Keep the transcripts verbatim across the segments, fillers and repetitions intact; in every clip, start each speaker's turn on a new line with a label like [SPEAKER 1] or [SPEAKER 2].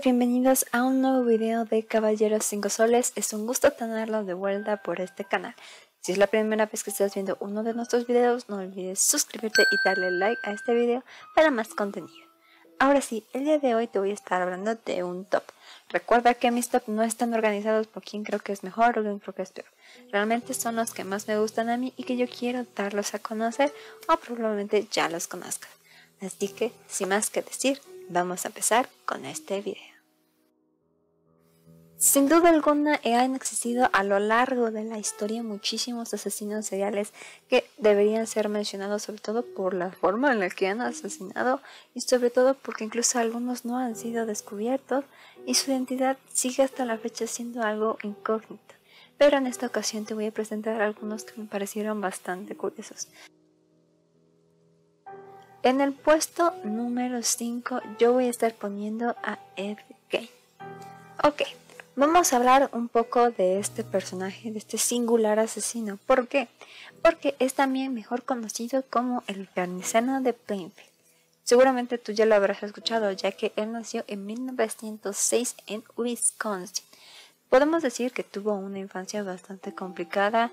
[SPEAKER 1] bienvenidos a un nuevo video de Caballeros cinco Soles. Es un gusto tenerlos de vuelta por este canal. Si es la primera vez que estás viendo uno de nuestros videos, no olvides suscribirte y darle like a este video para más contenido. Ahora sí, el día de hoy te voy a estar hablando de un top. Recuerda que mis top no están organizados por quién creo que es mejor o quién creo que es peor. Realmente son los que más me gustan a mí y que yo quiero darlos a conocer, o probablemente ya los conozcas. Así que, sin más que decir, vamos a empezar con este video. Sin duda alguna han existido a lo largo de la historia muchísimos asesinos seriales que deberían ser mencionados, sobre todo por la forma en la que han asesinado y sobre todo porque incluso algunos no han sido descubiertos y su identidad sigue hasta la fecha siendo algo incógnito. Pero en esta ocasión te voy a presentar algunos que me parecieron bastante curiosos. En el puesto número cinco yo voy a estar poniendo a Ed Gein. Ok, vamos a hablar un poco de este personaje, de este singular asesino. ¿Por qué? Porque es también mejor conocido como el carnicero de Plainfield. Seguramente tú ya lo habrás escuchado, ya que él nació en mil novecientos seis en Wisconsin. Podemos decir que tuvo una infancia bastante complicada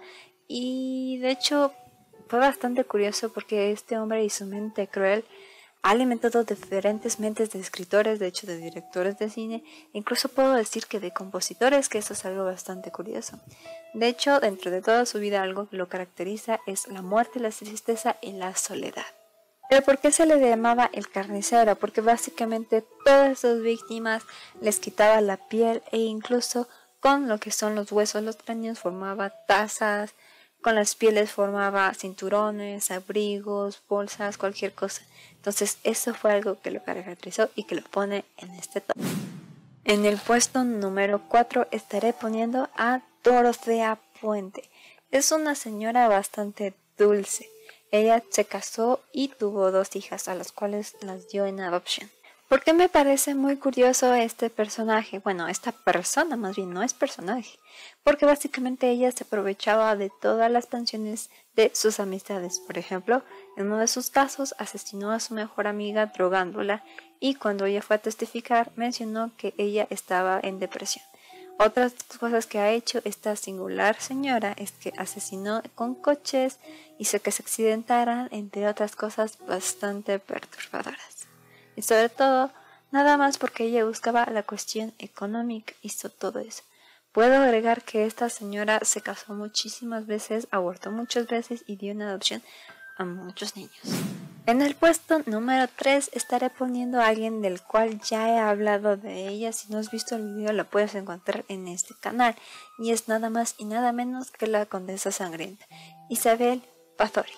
[SPEAKER 1] y de hecho fue bastante curioso porque este hombre y su mente cruel ha alimentado diferentes mentes de escritores, de hecho de directores de cine, incluso puedo decir que de compositores, que eso es algo bastante curioso. De hecho, dentro de toda su vida algo que lo caracteriza es la muerte, la tristeza y la soledad. ¿Pero por qué se le llamaba el carnicero? Porque básicamente todas sus víctimas les quitaba la piel e incluso con lo que son los huesos, los cráneos formaba tazas, con las pieles formaba cinturones, abrigos, bolsas, cualquier cosa. Entonces eso fue algo que lo caracterizó y que lo pone en este top. En el puesto número cuatro estaré poniendo a Dorothea Puente. Es una señora bastante dulce. Ella se casó y tuvo dos hijas a las cuales las dio en adopción. ¿Por qué me parece muy curioso este personaje? Bueno, esta persona más bien, no es personaje. Porque básicamente ella se aprovechaba de todas las pensiones de sus amistades. Por ejemplo, en uno de sus casos asesinó a su mejor amiga drogándola y cuando ella fue a testificar mencionó que ella estaba en depresión. Otras cosas que ha hecho esta singular señora es que asesinó con coches, hizo que se accidentaran, entre otras cosas bastante perturbadoras. Y sobre todo, nada más porque ella buscaba la cuestión económica, hizo todo eso. Puedo agregar que esta señora se casó muchísimas veces, abortó muchas veces y dio en adopción a muchos niños. En el puesto número tres estaré poniendo a alguien del cual ya he hablado de ella. Si no has visto el video lo puedes encontrar en este canal. Y es nada más y nada menos que la condesa sangrienta, Isabel Bathory.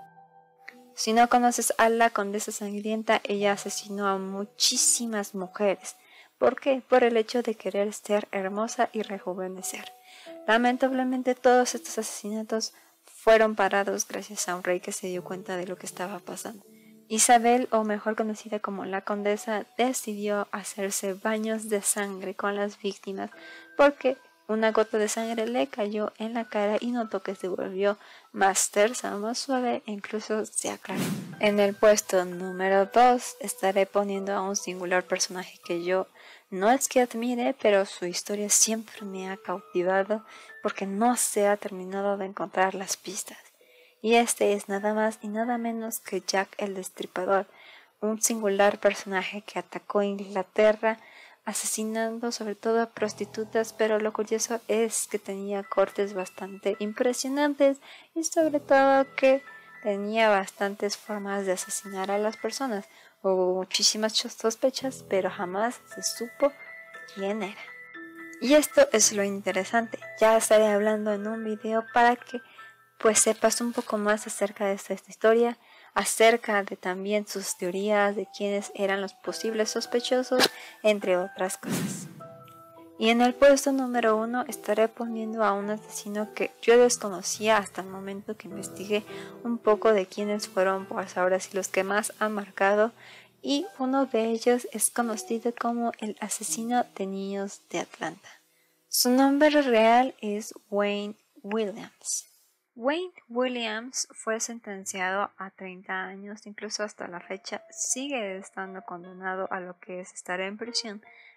[SPEAKER 1] Si no conoces a la condesa sangrienta, ella asesinó a muchísimas mujeres. ¿Por qué? Por el hecho de querer ser hermosa y rejuvenecer. Lamentablemente todos estos asesinatos fueron parados gracias a un rey que se dio cuenta de lo que estaba pasando. Isabel, o mejor conocida como la condesa, decidió hacerse baños de sangre con las víctimas porque una gota de sangre le cayó en la cara y notó que se volvió más tersa, más suave e incluso se aclaró. En el puesto número dos estaré poniendo a un singular personaje que yo no es que admire, pero su historia siempre me ha cautivado porque no se ha terminado de encontrar las pistas. Y este es nada más y nada menos que Jack el Destripador, un singular personaje que atacó Inglaterra asesinando sobre todo a prostitutas, pero lo curioso es que tenía cortes bastante impresionantes y sobre todo que tenía bastantes formas de asesinar a las personas. Hubo muchísimas sospechas, pero jamás se supo quién era. Y esto es lo interesante, ya estaré hablando en un video para que pues sepas un poco más acerca de esta, esta historia, acerca de también sus teorías de quiénes eran los posibles sospechosos, entre otras cosas. Y en el puesto número uno estaré poniendo a un asesino que yo desconocía hasta el momento que investigué un poco de quiénes fueron, pues ahora sí los que más han marcado, y uno de ellos es conocido como el asesino de niños de Atlanta. Su nombre real es Wayne Williams. Wayne Williams fue sentenciado a treinta años, incluso hasta la fecha sigue estando condenado a lo que es estar en prisión,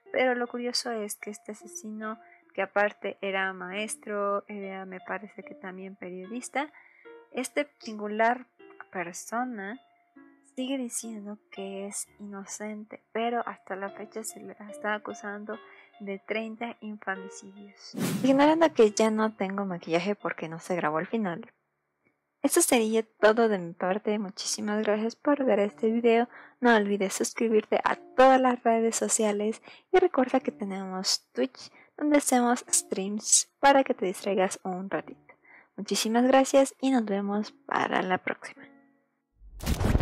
[SPEAKER 1] Pero lo curioso es que este asesino, que aparte era maestro, era, me parece que también periodista, este singular persona sigue diciendo que es inocente, pero hasta la fecha se le está acusando de treinta infamicidios. Ignorando que ya no tengo maquillaje porque no se grabó al final. Esto sería todo de mi parte. Muchísimas gracias por ver este video. No olvides suscribirte a todas las redes sociales y recuerda que tenemos Twitch donde hacemos streams para que te distraigas un ratito. Muchísimas gracias y nos vemos para la próxima.